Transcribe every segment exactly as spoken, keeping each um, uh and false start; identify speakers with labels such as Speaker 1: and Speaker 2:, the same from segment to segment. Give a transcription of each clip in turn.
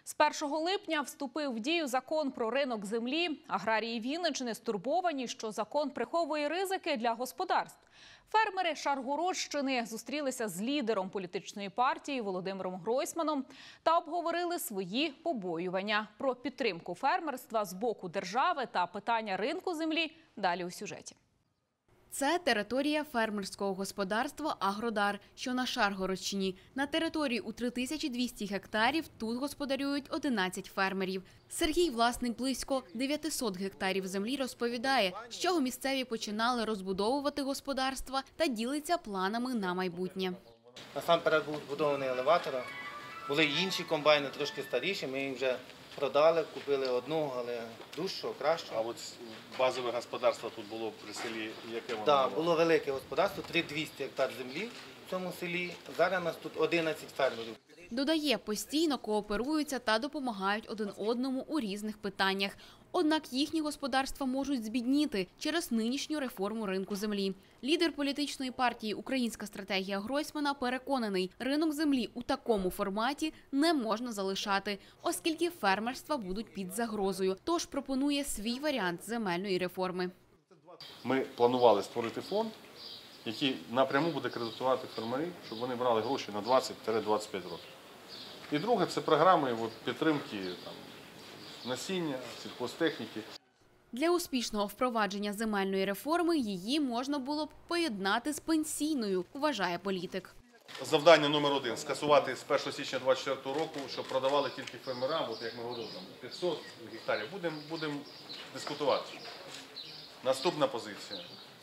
Speaker 1: З першого липня вступив в дію закон про ринок землі. Аграрії Вінниччини стурбовані, що закон приховує ризики для господарств. Фермери Шаргородщини зустрілися з лідером політичної партії Володимиром Гройсманом та обговорили свої побоювання про підтримку фермерства з боку держави та питання ринку землі. Далі у сюжеті.
Speaker 2: Це територія фермерського господарства «Агродар», що на Шаргородщині. На території у три тисячі двісті гектарів тут господарюють одинадцять фермерів. Сергій, власник близько дев'ятисот гектарів землі, розповідає, з чого місцеві починали розбудовувати господарства та ділиться планами на майбутнє.
Speaker 3: Насамперед був збудований елеватор, були інші комбайни, трошки старіші, ми їх вже продали, купили одну, але дужчу, кращу.
Speaker 4: А от базове господарство тут було при селі, яке воно
Speaker 3: Так,
Speaker 4: було?
Speaker 3: було велике господарство, три тисячі двісті гектар землі в цьому селі. Зараз у нас тут одинадцять фермерів.
Speaker 2: Додає, постійно кооперуються та допомагають один одному у різних питаннях. Однак їхні господарства можуть збідніти через нинішню реформу ринку землі. Лідер політичної партії «Українська стратегія» Гройсмана переконаний, ринок землі у такому форматі не можна залишати, оскільки фермерства будуть під загрозою. Тож пропонує свій варіант земельної реформи.
Speaker 4: Ми планували створити фонд, який напряму буде кредитувати фермерів, щоб вони брали гроші на двадцять - двадцять п'ять років. І друге – це програми підтримки там, насіння, сільхозтехніки.
Speaker 2: Для успішного впровадження земельної реформи її можна було б поєднати з пенсійною, вважає політик.
Speaker 4: Завдання номер один – скасувати з першого січня двадцять четвертого року, щоб продавали тільки фермерам, от як ми говорили, п'ятсот гектарів. Будемо будем дискутувати. Наступна позиція.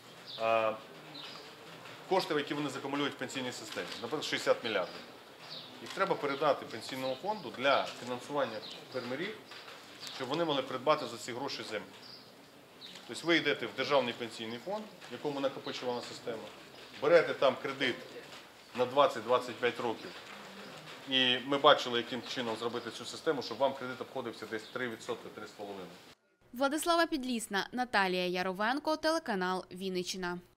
Speaker 4: Кошти, які вони закумулюють в пенсійній системі, наприклад, шістдесят мільярдів. Їх треба передати пенсійному фонду для фінансування фермерів, щоб вони могли придбати за ці гроші землю. Тобто ви йдете в державний пенсійний фонд, в якому накопичувана система, берете там кредит на двадцять - двадцять п'ять років. І ми бачили, яким чином зробити цю систему, щоб вам кредит обходився десь три відсотки - три з половиною.
Speaker 2: Владислава Підлісна, Наталія Яровенко, телеканал «Вінниччина».